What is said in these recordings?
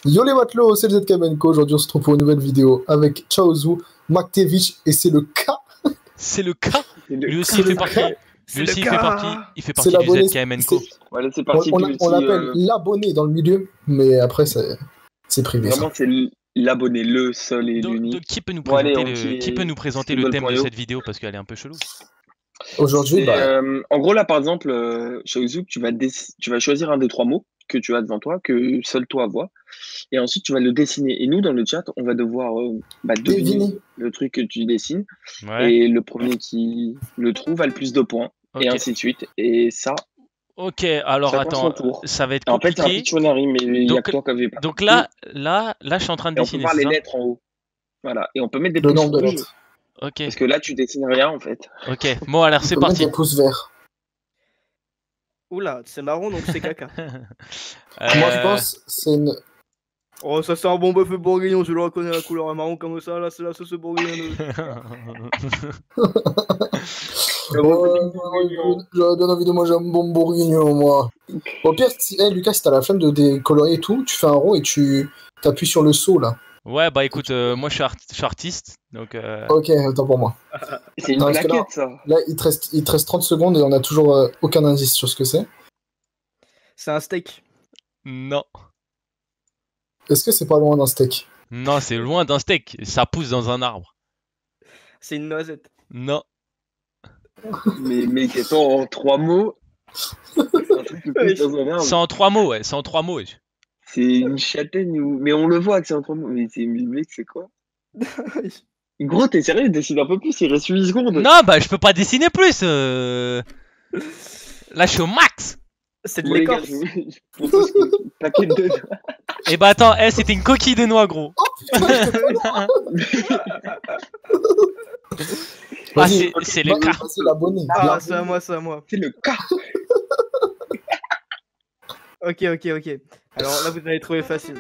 Yo les matelots, c'est le ZKMenko. Aujourd'hui, on se retrouve pour une nouvelle vidéo avec Chaozu, Maktevich et c'est le K. C'est le cas. Lui aussi, C'est il fait le partie. cas. Lui aussi, il fait C'est partie du l'abonné. ZKMNco. Voilà, c'est parti. On l'appelle l'abonné dans le milieu, mais après, c'est privé. Vraiment, Ça. c'est l'abonné, le seul et Donc, l'unique. qui peut nous Bon, allez, présenter le thème de cette vidéo parce qu'elle est un peu chelou. Aujourd'hui, en gros, là, par exemple, chez Ozouk, tu vas choisir un des trois mots que tu as devant toi, que seul toi vois. Et ensuite, tu vas le dessiner. Et nous, dans le chat, on va devoir deviner le truc que tu dessines. Ouais. Et le premier qui le trouve a le plus de points. Ok. Et ainsi de suite. Et ça, Ok, alors attends, ça va être en fait, c'est un compliqué. Pictionary, mais il y a que toi qui avais pas. Donc là, je suis en train de Et on dessiner. peut voir les ça lettres en haut. Voilà. Et on peut mettre des le pouces nombre de rouges. lettres. Ok. Parce que là, tu dessines rien, en fait. Ok, bon alors c'est On peut mettre parti. des pouces verts. Oula, c'est marron donc c'est caca. Moi, je pense c'est une. Oh, ça c'est un bon bœuf bourguignon, je le reconnais la couleur marron comme ça, là c'est la sauce bourguignonne. J'aurais bien envie de manger un bon bourguignon, moi. Au pire, Lucas, si t'as la flemme de décolorer et tout, tu fais un rond et tu t'appuies sur le seau là. Ouais, bah écoute, moi je suis artiste, donc. Ok, autant pour moi. C'est une Non, parce que plaquette, ça. Là, il te reste 30 secondes et on a toujours aucun indice sur ce que c'est. C'est un steak. Non. Est-ce que c'est pas loin d'un steak? Non, c'est loin d'un steak. Ça pousse dans un arbre. C'est une noisette. Non. Mais attends, en trois mots. C'est en trois mots, ouais. C'est en trois mots. Ouais. C'est une châtaigne ou. Mais on le voit que c'est en trois mots. Mais mec, c'est quoi? Gros, t'es sérieux? Dessine un peu plus, il reste 8 secondes. Non, bah je peux pas dessiner plus. Là, je suis au max. C'est de l'écorce. Paquet de. Et bah attends, c'était une coquille de noix, gros. Ah, c'est le cas. C'est l'abonné. Ah, c'est à moi, c'est à moi. C'est le cas. Ok. Alors là, vous allez trouver facile.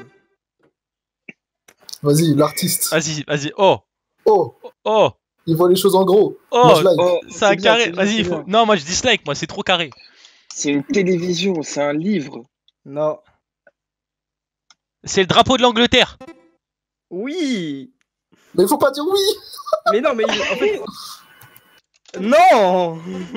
Vas-y, l'artiste. Vas-y. Oh. Il voit les choses en gros. Oh. Moi, je like. C'est un carré. Vas-y, il faut. Non, moi je dislike. Moi, c'est trop carré. C'est une télévision, c'est un livre. Non. C'est le drapeau de l'Angleterre. Oui. Mais il faut pas dire oui. Mais non, mais en fait. Non.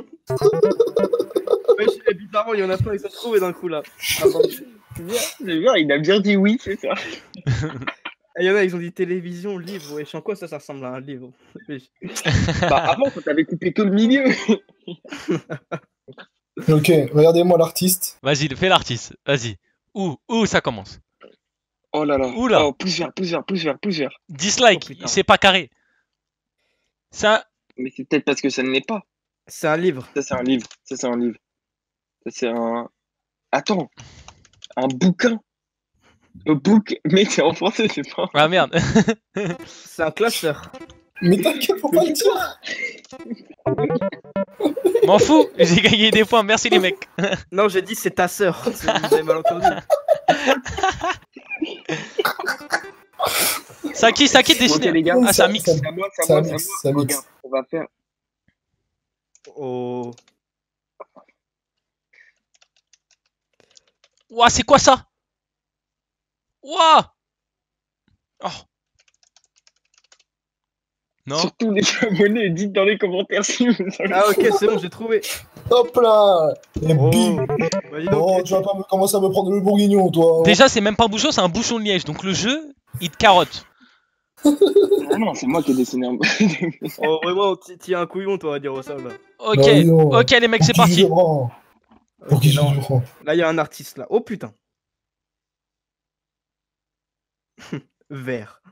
Mais bizarrement, il y en a pas, ils sont trouvés d'un coup là. C'est bien, il a bien dit oui, c'est ça. Il y en a, ils ont dit télévision, livre. Wesh, en quoi ça ressemble à un livre? Bah, avant, quand t'avais coupé que le milieu. Ok, regardez-moi l'artiste. Vas-y, fais l'artiste. Vas-y. Où ça commence? Oh là là. Oula. Oh, plus vert. Dislike, Oh, c'est pas carré. Ça. Mais c'est peut-être parce que ça ne l'est pas. C'est un livre. Ça, c'est un livre. Ça, c'est un. Attends. Un bouquin. Un book. Mais c'est en français, c'est pas. Ah merde. C'est un classeur. Mais t'inquiète, faut pas le dire. M'en fous, j'ai gagné des points, merci les mecs. Non, j'ai dit c'est ta sœur. Vous avez mal entendu. Ça qui dessiner. Ok, les gars. Ah, ça mixe. C'est à moi. Regarde, on va faire. Oh. Ouah, c'est quoi ça? Ouah. Oh. Non. Surtout les abonnés, dites dans les commentaires si vous savez. Ah ok, c'est bon, j'ai trouvé. Hop là. Et Oh. bim. Bah, dis donc, Oh, tu vas pas commencer à me prendre le bourguignon, toi. Déjà, c'est même pas un bouchon, c'est un bouchon de liège. Donc le jeu, il te carotte. Ah non, c'est moi qui ai dessiné un. Oh, vraiment, t'y as un couillon, toi, à dire ça là. Ok, Bah oui, non. ok les mecs, c'est Pour qui je parti. le prends Pour qui je le prends? Là, il y a un artiste là. Oh putain. Vert.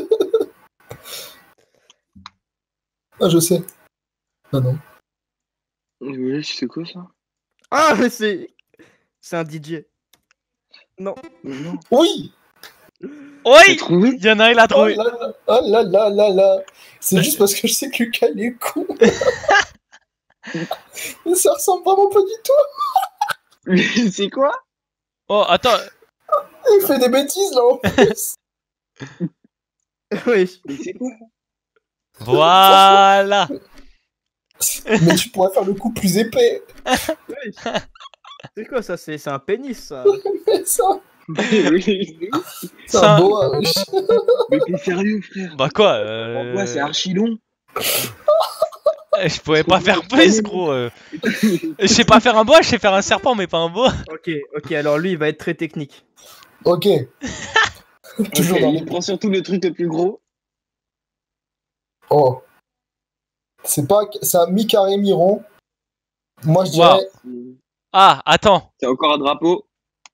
Ah, je sais. Ah non. Oui, c'est quoi ça? Ah, mais c'est un DJ. Non. Non. Oui. Oui, Trouvé? il y en a un, il a Oh trouvé. là là. Oh là là là là. C'est juste parce que je sais que Lucas, il est con. Mais ça ressemble vraiment pas du tout. Mais c'est quoi? Oh, attends. Il fait des bêtises, là, en plus. Oui. Mais c'est quoi? Voilà. Mais tu pourrais faire le coup plus épais. C'est quoi ça? C'est un pénis ça. Mais ça. Oui. C'est Ça- un boa, wesh. Mais t'es sérieux, frère? Bah quoi Ouais, c'est archi long. Je pourrais pas faire plus, gros. Je sais pas faire un bois, je sais faire un serpent, mais pas un bois. Ok, alors lui, il va être très technique. Ok. Toujours Ok, dans il les... prend surtout le truc le plus gros. Oh. C'est pas... C'est un mi-carré, mi-rond. Moi, je Waouh. dirais... Ah, attends. C'est encore un drapeau.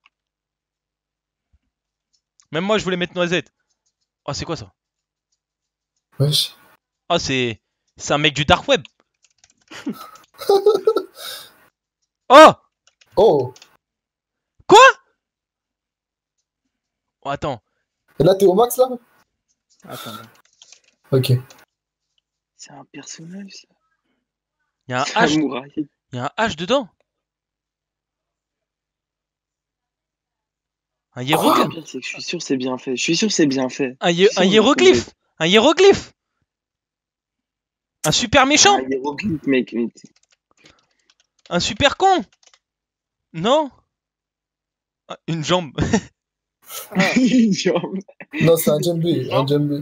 Même moi, je voulais mettre noisette. Oh, c'est quoi ça? Wesh. Oh, c'est un mec du dark web. Oh, Oh. quoi? Oh, attends. Et là, t'es au max, là? Attends. Ok. C'est un personnage, ça. Il y a un C'est H. un mouraille. Il y a un H dedans. Un Le hiéroglyphe. pire, c'est que je suis sûr que c'est bien fait. Je suis sûr que c'est bien fait. Un Je suis sûr un que hiéroglyphe. Un hiéroglyphe. Un super méchant. Un hiéroglyphe, mec. Mais Un super con. Non. Ah, une jambe. Genre, Non, c'est un djembé. Un djembé.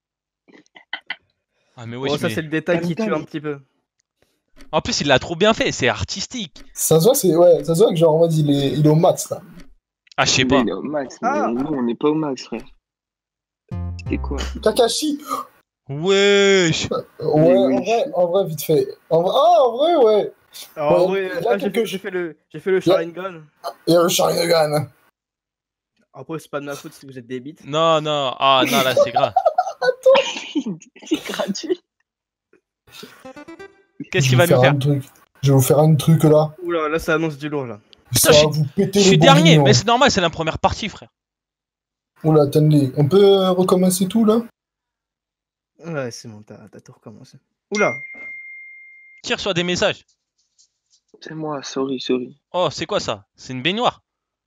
Ah, mais Bon, wesh, ça, mais... c'est le détail qui Calme-toi. tue un petit peu. En plus, il l'a trop bien fait. C'est artistique. Ça se voit, c'est... Ouais, ça se voit que genre, en mode, il est au max, là. Ah, je sais mais pas. il est au max. Mais Ah. nous, on n'est pas au max, frère. C'était quoi? Kakashi. Wesh. Ouais, oui. en vrai, vite fait. En vrai, ouais. Alors, en Ouais, vrai, là, là, quelque j'ai fait le Sharingan. Il y a le Sharingan. Après, c'est pas de ma faute si vous êtes des bites. Non, non. Ah, non, là, c'est grave. C'est gratuit. Qu'est-ce Je qu'il vais va nous vous faire? un truc. Je vais vous faire un truc, là. Oula, là, ça annonce du lourd, là. Ça je va suis- vous péter Je suis le dernier, bourguignon. mais c'est normal, c'est la première partie, frère. Oula, attendez. On peut recommencer tout, là? Ouais, c'est bon, t'as tout recommencé. Oula. Qui reçoit des messages? C'est moi, sorry. Oh, c'est quoi ça? C'est une baignoire.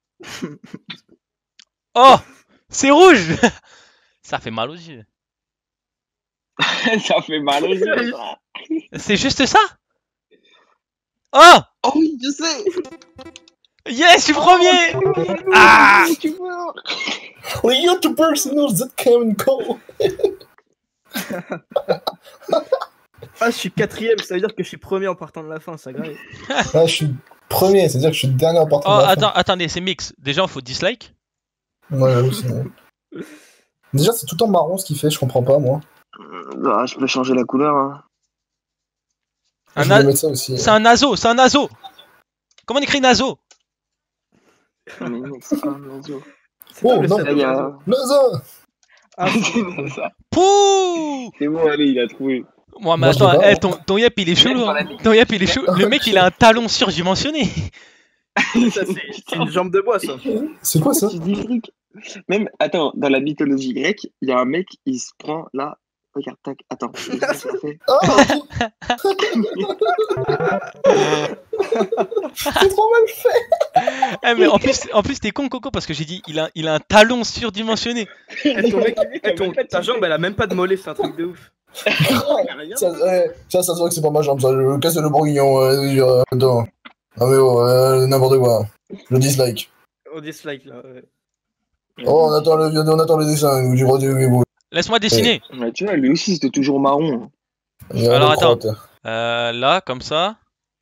Oh, c'est rouge. Ça fait mal aux yeux. Ça fait mal aux yeux. ça. C'est juste ça? Oh, Oh oui, je sais. yes, je suis premier. Ah, Tu vois. Les YouTubers knows that can go. Ah, je suis quatrième, ça veut dire que je suis premier en partant de la fin, ça grave. Là, je suis premier, c'est-à-dire que je suis le dernier à partir oh, de la attends, attendez, c'est mix. Déjà, faut dislike. fin. Ouais, j'avoue, c'est... Déjà, c'est tout en marron ce qu'il fait, je comprends pas, moi. Ah, je peux changer la couleur. Hein. Un Je na- vais mettre ça aussi. C'est un naso, c'est un naso. Comment on écrit naso? Mais mec, c'est pas un oiseau. C'est pas Oh, le non. seul Là, il y a- oiseau. Laza. Ah, C'est ça. Pouh. C'est bon, allez, il a trouvé. Moi, mais Moi, je attends, l'ai pas, eh, ton yep, il est chelou. Même Hein. dans la Ton yep, il est chelou. Le mec, il a un talon surdimensionné. ça, c'est une jambe de bois, ça. C'est quoi ça? Tu dis le truc. Même, attends, dans la mythologie grecque, il y a un mec, il se prend là. Regarde, tac, attends. Regarde ce qu'il a fait. Ah, ok. C'est trop mal fait. Eh, mais en plus, t'es con, Coco, parce que j'ai dit, il a un talon surdimensionné. Eh, ton mec, ta jambe, elle a même pas de mollet, c'est un truc de ouf. Ça se voit que c'est pas ma jambe, ça. Je casse le bourguignon. Attends. Ah, mais oh, n'importe quoi. Je dislike. On dislike, là. Ouais. Oh, on attend le dessin. Du droit du Laisse-moi dessiner. Ouais, tu vois, lui aussi, c'était toujours marron. Alors, attends. Là, comme ça.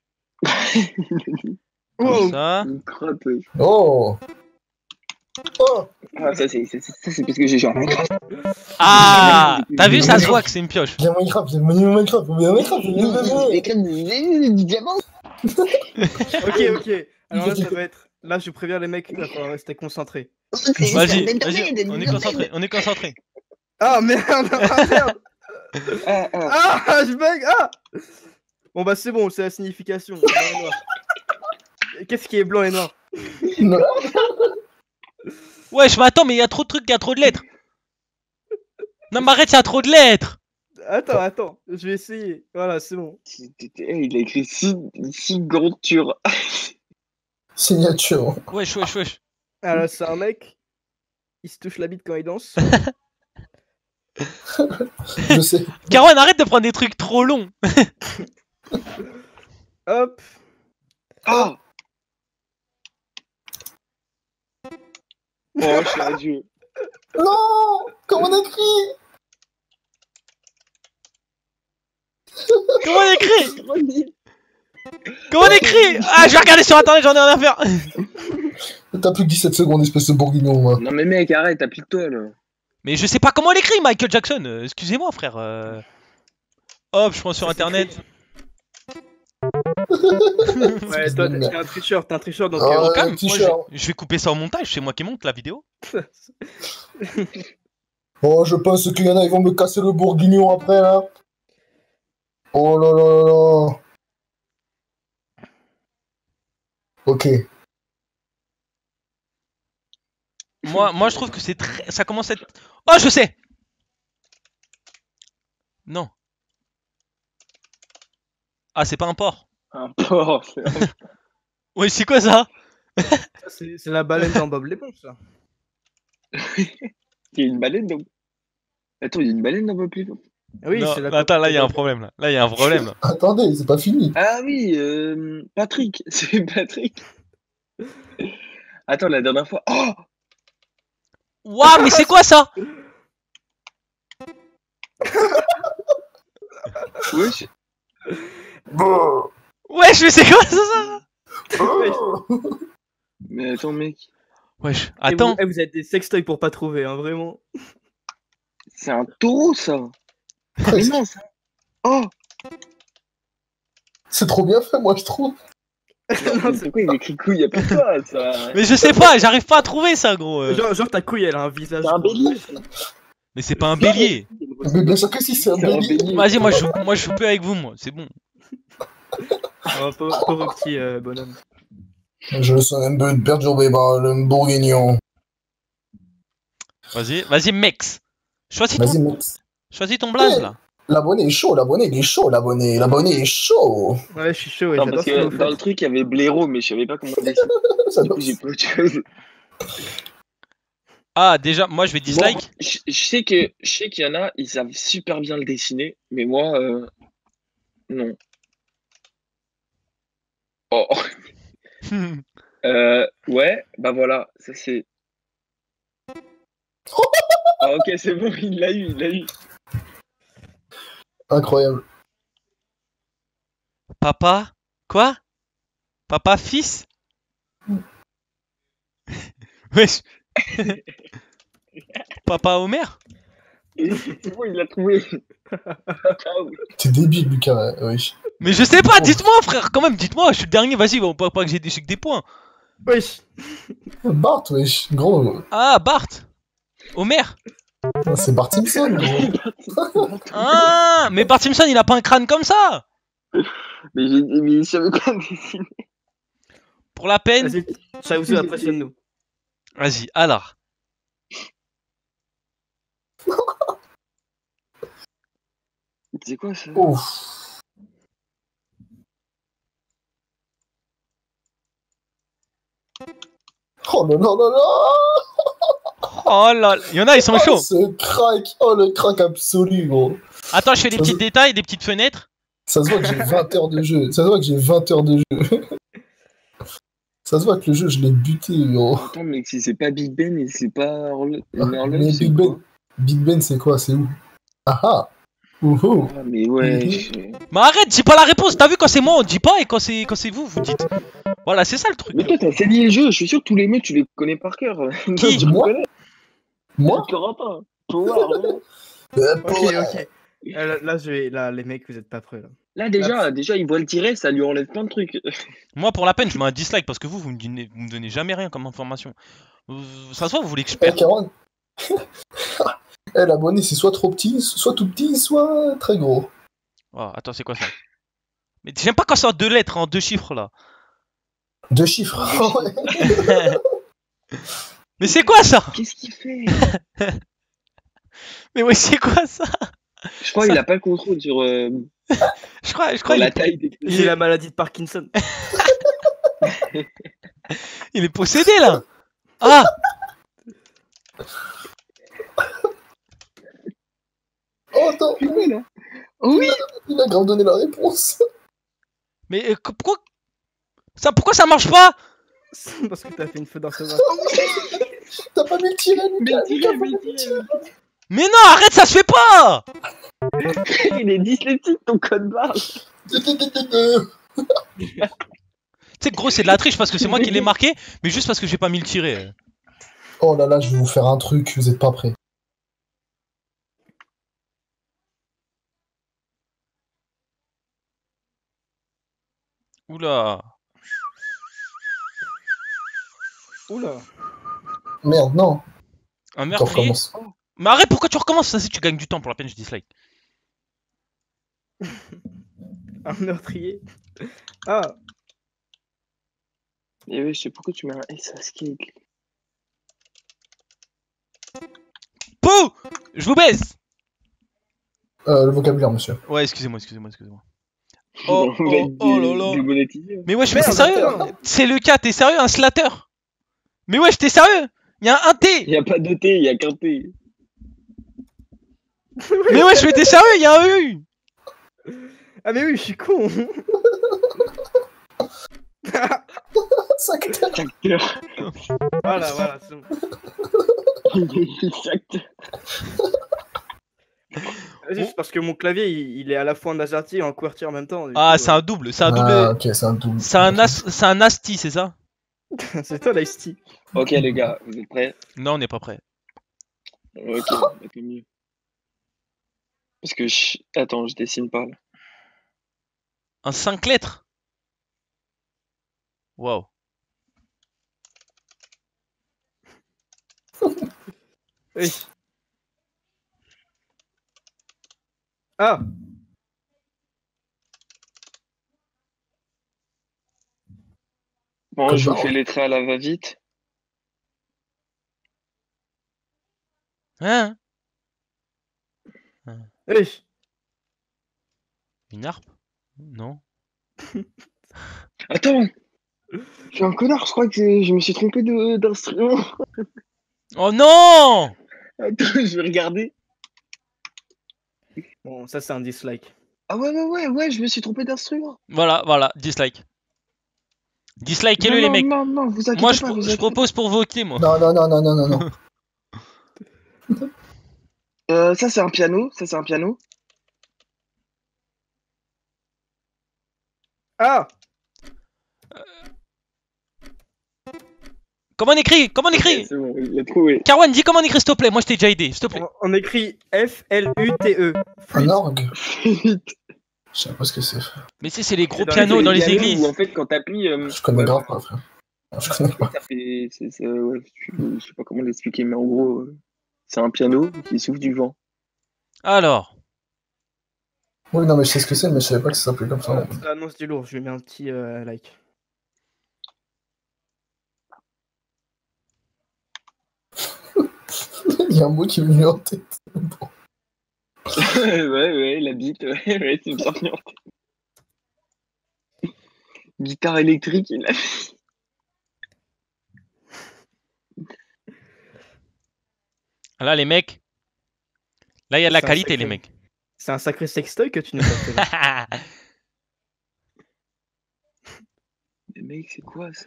Comme Oh, ça. Une crotte. Ouais. Oh. Oh. Ah, ça, c'est parce que j'ai genre. Ah, t'as vu, ça se voit que c'est une pioche. Viens Minecraft, viens Minecraft, viens Minecraft. Du diamant. ok. Alors là, ça va être. Là, je préviens les mecs, il va falloir rester concentrés. Vas-y, on est concentré. Ah merde, ah merde. Ah, Ah, je bug. Ah. Bon bah c'est bon, c'est la signification. Blanc et noir. Qu'est-ce qui est blanc et noir? Wesh, mais attends, mais il y a trop de trucs, il y a trop de lettres. Non, mais arrête, il y a trop de lettres. Attends, je vais essayer. Voilà, c'est bon. il a écrit signature. Signature. Wesh. Ah là, c'est un mec. Il se touche la bite quand il danse. Je sais. Caron, arrête de prendre des trucs trop longs. Ah. Oh, je suis un dieu. Non! Comment on écrit? Comment on écrit? Comment on écrit? Ah, je vais regarder sur internet, j'en ai rien à faire. T'as plus que 17 secondes, espèce de bourguignon, moi. Non, mais mec, arrête, applique-toi là. Mais je sais pas comment on l'écrit, Michael Jackson. Excusez-moi, frère. Hop, je prends sur internet. Ouais, toi, t'es un tricheur, donc. Ah, Quand même, petit moi, chat. je vais couper ça au montage, c'est moi qui monte la vidéo. Oh, je pense qu'il y en a, ils vont me casser le bourguignon après, là. Oh là là là là. Ok. Moi, je trouve que c'est très. Ça commence à être. Oh, je sais! Non. Ah, c'est pas un porc. Un porc. Ouais, c'est quoi ça? C'est la baleine dans Bob l'éponge, ça. Il y a une baleine dans. Attends, il y a une baleine dans Bob l'éponge. Oui, Non, c'est la. bah, attends, là, il y a un problème. Là, il y a un problème. Là. Attendez, c'est pas fini. Ah oui, Patrick. C'est Patrick. Attends, la dernière fois. Oh! Waouh, mais c'est quoi ça? Wesh. Wesh, mais c'est quoi ça? Mais attends, mec. Wesh, attends. Vous êtes des sextoys pour pas trouver, hein, vraiment. C'est un taureau, ça. Mais non, ça. Oh! C'est trop bien fait, moi, je trouve. Non, c'est quoi, il écrit couille, y'a pas quoi, ça. Mais je sais pas, j'arrive pas à trouver ça, gros. Genre ta couille, elle a un visage. C'est un bélier. Mais c'est pas un bélier. Mais bien sûr que si, c'est un bélier. Vas-y, moi je joue plus avec vous, moi. C'est bon. Pauvre petit bonhomme. Je sens un peu perturbé par le bourguignon. Vas-y, Mex. Vas-y, mec. Choisis ton blaze, là. L'abonné est chaud, l'abonné il est chaud, l'abonné est chaud. Ouais, je suis chaud, ouais, Non, j'adore parce ce que que vous dans faites. le truc, il y avait blaireau, mais je savais pas comment on dit ça. Ça Du coup, j'ai pas autre chose. Ah, déjà, moi je vais dislike. Bon, je sais qu'il y en a, ils savent super bien le dessiner, mais moi, non. Oh, ouais, bah voilà, ça c'est. Ah ok, c'est bon, il l'a eu. Incroyable. Papa? Quoi? Papa, fils? Wesh. Papa Homer? C'est bon, il l'a trouvé. Ah oui. T'es débile, Lucas, oui. Mais je sais pas, dites-moi, frère, quand même, dites-moi, je suis le dernier, vas-y, bon, pas que j'ai que des points. Wesh. Bart, wesh, gros. Ah, Bart. Homer. C'est Bart Simpson, gros. Ah, mais Bart Simpson, il a pas un crâne comme ça. Mais je savais pas dessiner. Pour la peine. Vas-y, ça vous impressionne-nous. Vas-y, alors. C'est quoi ça? Ouf. Oh là là là là. Oh là, il y en a, ils sont chauds. Ce crack, oh le crack absolu, gros. Attends, je fais des petits détails, des petites fenêtres. Ça se voit que j'ai 20 heures de jeu. Ça se voit que j'ai 20 heures de jeu. Ça se voit que le jeu, je l'ai buté, gros. Attends, mec, si c'est pas Big Ben et c'est pas Mais Big Ben, c'est quoi? C'est où? Ah ah. Ouhou. Ah, mais ouais. Mais arrête, dis pas la réponse. T'as vu, quand c'est moi, on dit pas, et quand c'est vous, vous dites. Voilà, c'est ça le truc. Mais toi, t'as saigné le jeu, je suis sûr que tous les mots, tu les connais par cœur. Qui? Tu Moi? connais. Moi? Corentin. Power. Ok. Là, les mecs, vous êtes pas prêts, là. Là, déjà, il voit le tirer, ça lui enlève plein de trucs. Moi, pour la peine, je mets un dislike parce que vous me donnez jamais rien comme information. Ça se voit, vous voulez que je perde. Caron. L'abonné, c'est soit trop petit, soit tout petit, soit très gros. Oh, attends, c'est quoi ça? Mais j'aime pas quand c'est en 2 lettres, en 2 chiffres là. 2 chiffres. Mais c'est quoi ça? Qu'est-ce qu'il fait? Mais ouais, c'est quoi ça? Je crois qu'il a pas le contrôle sur Je crois la taille des. J'ai la maladie de Parkinson. il est possédé là. Ah! Oh, attends, là. Oui. il a grave donné la réponse. Mais pourquoi ça marche pas? Parce que t'as fait une faute d'orthographe. T'as T'as pas mis le tirer, Lucas. Lucas, faut mettre le tirer. Mais non, arrête, ça se fait pas. Il est dyslexique ton code barre. Tu sais que gros, c'est de la triche parce que c'est moi qui l'ai marqué, mais juste parce que j'ai pas mis le tiret. Oh là là, je vais vous faire un truc, vous êtes pas prêts. Oula. Oula. Merde, non. Un On meurtrier. recommence. Mais arrête, pourquoi tu recommences? Ça, si tu gagnes du temps pour la peine, je dislike. Un meurtrier. Ah. Et oui, je sais pourquoi tu mets un S à skill. Pou! Je vous baisse! Le vocabulaire, monsieur. Ouais, excusez-moi. Oh là là. Mais wesh, mais Merde, t'es sérieux? attends. C'est le cas, t'es sérieux, un slatter? Mais wesh, t'es sérieux? Y'a un T! Y a pas de T, y a qu'un T. Mais wesh, mais t'es sérieux? Y'a un U! Ah mais oui, je suis con. Sacteur. Acteur. Voilà, c'est bon. Acteur. C'est parce que mon clavier, il est à la fois en AZERTY et en QWERTY en même temps. du Ah, coup, c'est un double, c'est un double. Ah, ok, c'est un double. C'est un asti, c'est ça? C'est toi l'IST. Ok les gars, vous êtes prêts? Non, on n'est pas prêt. Ok, bah, tant mieux. Parce que attends, je dessine pas là. Un 5 lettres? Waouh. Oui. Ah. Bon, Comme je vous ça, fais ouais. les traits à la va-vite. Hein? Oui. Une harpe? Non. Attends! Je suis un connard, je crois que je me suis trompé d'instrument. Oh non! Attends, je vais regarder. Bon, ça c'est un dislike. Ah ouais, je me suis trompé d'instrument. Voilà, dislike. Dislikez-le, les mecs. Non, vous inquiétez Moi, pas, vous je inquiétez propose pour voter, moi. Non. Ça c'est un piano, Ah. Comment on écrit? C'est bon, il a trouvé. Carwan, dis comment on écrit, s'il te plaît. Moi, je t'ai déjà aidé, s'il te plaît. On écrit F-L-U-T-E. Un orgue. Je sais pas ce que c'est. Mais si, c'est les gros C'est dans pianos les dans les pianos églises. où, en fait, quand t'appuies. Je connais grave pas, frère. Je connais pas. Ça fait, ouais, je sais pas comment l'expliquer, mais en gros, c'est un piano qui souffle du vent. Alors. Oui, non, mais je sais ce que c'est, mais je savais pas que ça s'appelait comme ça. Ça annonce du lourd, je lui mets un petit like. Il y a un mot qui me vient en tête. ouais, la bite, ouais, c'est bien venu en tête. Guitare électrique, il a. Là, les mecs. Là, il y a de la C'est un qualité, sacré- les mecs. C'est un sacré sextoy que tu nous as fait là. Mais mec, c'est quoi ça?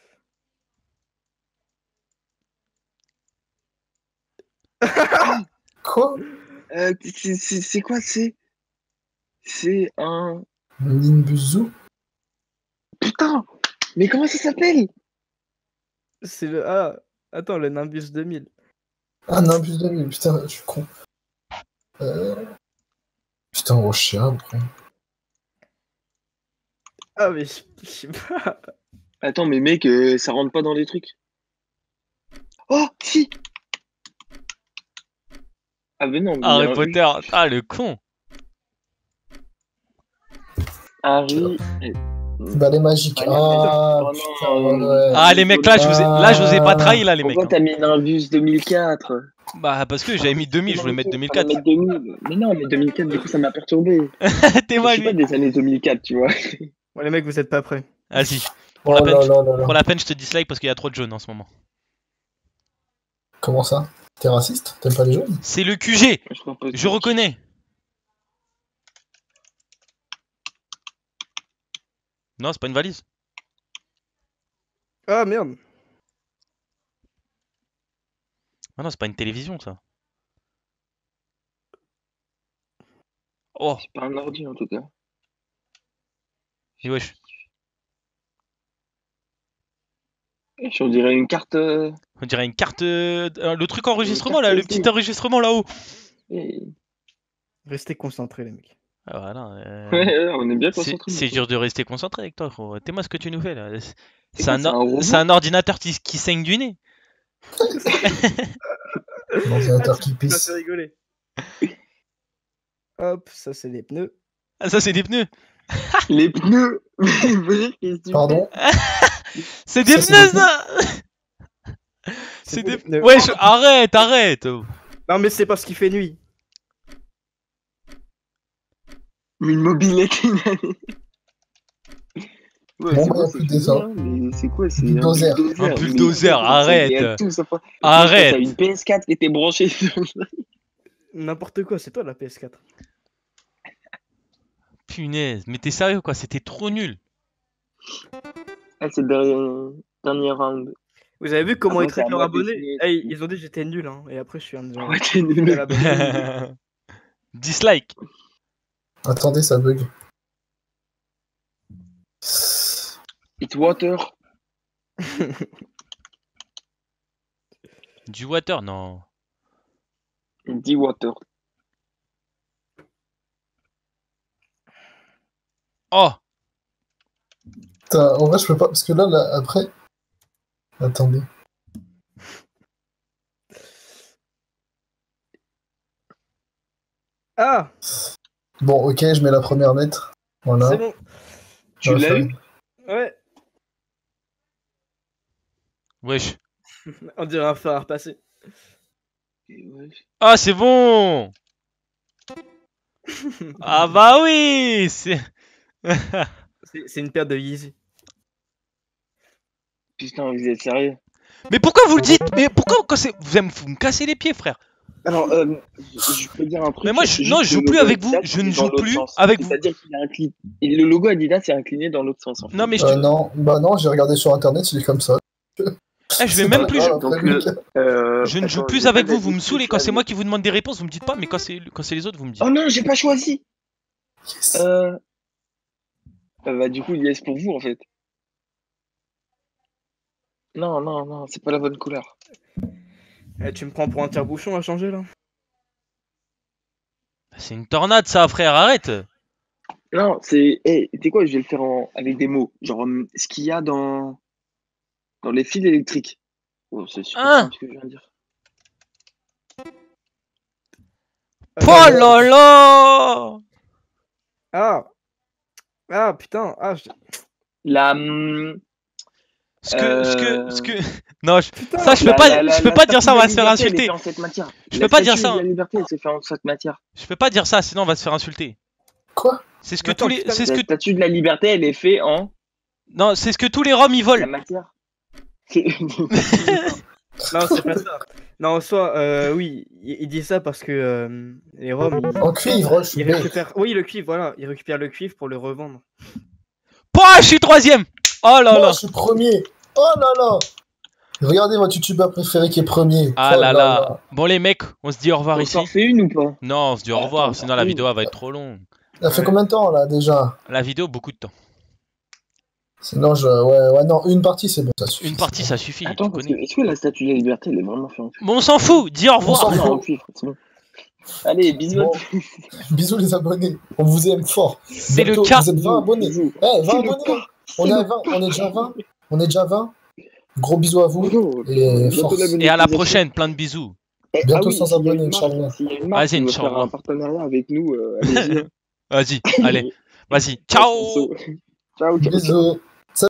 Quoi? C'est quoi? C'est un. Nimbuzou? Putain! Mais comment ça s'appelle? C'est le. Ah, attends, le Nimbus 2000. Ah, Nimbus 2000, putain, je suis con. Putain, oh chien, après. Ah, mais je sais pas. Attends, mais mec, ça rentre pas dans les trucs. Oh, si! Ah, mais non, mais Harry Potter. Ah, le con. Harry. Balai magique. Ah, Oh putain, non. ouais. Ah, les mecs, là, je vous ai pas trahi, là, les mecs. Pourquoi t'as mis Nimbus 2004? Bah, parce que j'avais mis 2000, je voulais mettre 2004. Fallait mettre 2000. Mais non, mais 2004, du coup, ça m'a perturbé. T'es Je mal, suis pas lui. des années 2004, tu vois. Bon, les mecs, vous êtes pas prêts. Vas-y. Oh là là là là. Pour la peine, je te dislike parce qu'il y a trop de jaunes en ce moment. Comment ça? T'es raciste? T'aimes pas les jaunes? C'est le QG. propose. Je reconnais. Non, c'est pas une valise. Ah, merde. Ah non, c'est pas une télévision, ça. Oh, C'est pas un ordi en tout cas. et wesh. On dirait une carte. On dirait une carte. Le truc enregistrement, là, le SD. petit enregistrement là-haut. Et- Restez concentrés, les mecs. Ah, voilà. Ouais, on est bien C'est concentrés. dur de rester concentré avec toi, frérot. T'es-moi ce que tu nous fais là. C'est quoi, c'est un robot C'est un ordinateur qui saigne du nez. L'ordinateur qui Ça pisse. fait rigoler. Hop, ça c'est les pneus. Ah, ça, c'est des pneus. Les pneus. Qu'est-ce que tu Pardon? C'est des Ça, c'est pneus, ça. C'est pour des les pneus. Wesh, arrête. Non, mais c'est parce qu'il fait nuit. Une mobilette inanimée. Ouais, Bon, c'est bah, quoi, y a c'est plus de fini, ça. hein, mais c'est quoi, c'est Bulldozer. Un Mais bulldozer, ça, arrête. il y a tout, ça fait- Arrête. T'as une PS4 qui était branchée sur N'importe quoi, c'est toi la PS4. Punaise, mais t'es sérieux quoi, c'était trop nul. Ah, c'est le dernier round. Vous avez vu comment Après, ils c'est à traitent leurs moi de abonnés? décider. Hey, ils ont dit que j'étais nul, hein. Et après, je suis un de Ouais, t'es nul. de l'abonné. Dislike. Attendez, ça bug. It's water. Du water, non. Dit water. Oh, Putain, en vrai, je peux pas. Parce que là, après. Attendez. Ah, Bon, ok, je mets la première lettre. Voilà. c'est bon. Tu Ouais, l'as ça- eu Ouais, wesh. on dirait un fer à repasser. Ah, c'est bon. Ah bah oui, c'est... C'est une paire de Yeezy. Putain, vous êtes sérieux? Mais pourquoi vous le dites? Mais pourquoi quand c'est... Vous me cassez les pieds, frère. Alors, je peux dire un truc. Mais moi, c'est non, juste je joue le plus logo avec vous. Adidas, Je il ne est dans joue l'autre plus sens. avec vous. C'est-à-dire qu'il a incliné. Et le logo Adidas est incliné dans l'autre sens. En fait. Non, mais je, Non, bah non, j'ai regardé sur internet, il est comme ça. je vais C'est même pas plus... grave, Donc, après, mec. Je ne joue attends, plus j'ai avec pas vous, vous me d'habitude, saoulez. je Quand suis c'est moi avec- qui vous demande des réponses, vous me dites pas, mais quand c'est les autres, vous me dites. Oh non, j'ai pas choisi. Yes. Bah, du coup, yes pour vous en fait. Non, c'est pas la bonne couleur. Eh, tu me prends pour un tire-bouchon à changer là? C'est une tornade, ça, frère, arrête. Non, c'est. Eh, tu sais quoi, je vais le faire avec des mots. Genre, ce qu'il y a dans les fils électriques. Oh, c'est super Hein? simple ce que je viens de dire. Oh là là. Ah! Ah putain! Ah, La. Ce que... Non, putain! ça, je peux pas dire ça, on va se faire insulter. Je peux pas dire ça. La liberté, elle se fait en cette matière. Je peux pas dire ça, sinon on va se faire insulter. Quoi? C'est ce que Attends, tous les... putain, C'est ce La que... statue de la liberté, elle est faite en Non, c'est ce que tous les Roms, ils la volent. matière. Non, c'est pas ça. Non, en soi, oui, il dit ça parce que les Roms, En cuivre, je suis ils bête. récupèrent. Oui, le cuivre, voilà. Ils récupèrent le cuivre pour le revendre. Pouah, je suis troisième. Oh là Moi, là. je suis premier. Oh là là. Regardez votre youtubeur préféré qui est premier. Ah Oh là là. Bon les mecs, on se dit au revoir On ici. s'en fait une ou pas? Non, on se dit au revoir, Attends, sinon la oui. vidéo elle va être trop longue. Ça fait combien de temps là déjà? La vidéo, beaucoup de temps. Sinon, ouais, non, une partie c'est bon, ça suffit. Une partie, ça suffit, Attends, tu parce que connais. est-ce que la statue de la liberté, elle est vraiment faite en cuivre? Bon, on s'en fout, dis au s'en revoir. Non, en cuivre, c'est bon. Allez, bisous. Bon. Bisous les abonnés, on vous aime fort. C'est le Bientôt, cas. Vous êtes 20 abonnés. Bisous. Eh, 20 C'est le abonnés. cas. On est à 20, on est déjà 20. On est déjà 20. Gros bisous à vous. Bonjour. Et Bientôt force. la Et à la monétisation. prochaine, plein de bisous. Eh, Bientôt oui, 100 s'il y a abonnés, une marque- Inch'Allah. S'il y a une marque Vas-y, qui veut faire Inch'Allah. un partenariat avec nous, allez-y. Vas-y, allez, vas-y. Ciao. Ciao. Bisous.